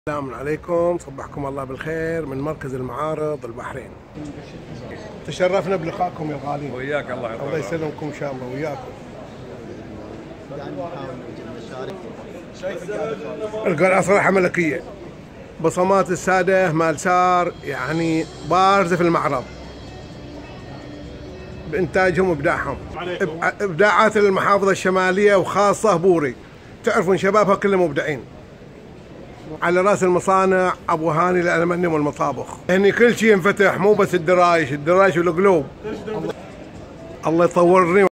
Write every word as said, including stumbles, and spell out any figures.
السلام عليكم، صبحكم الله بالخير من مركز المعارض البحرين. تشرفنا بلقائكم يا الغالين. وياك الله يرضى. الله يسلمكم ان شاء الله وياكم. القلعة صراحة ملكية، بصمات السادة مال سار يعني بارزة في المعرض بإنتاجهم وإبداعهم، إبداعات المحافظة الشمالية وخاصة بوري، تعرفون شبابها كلهم مبدعين. على راس المصانع ابو هاني للالمنيوم والمطابخ، هني كل شيء ينفتح، مو بس الدرايش، الدرايش والقلوب. الله يطورني.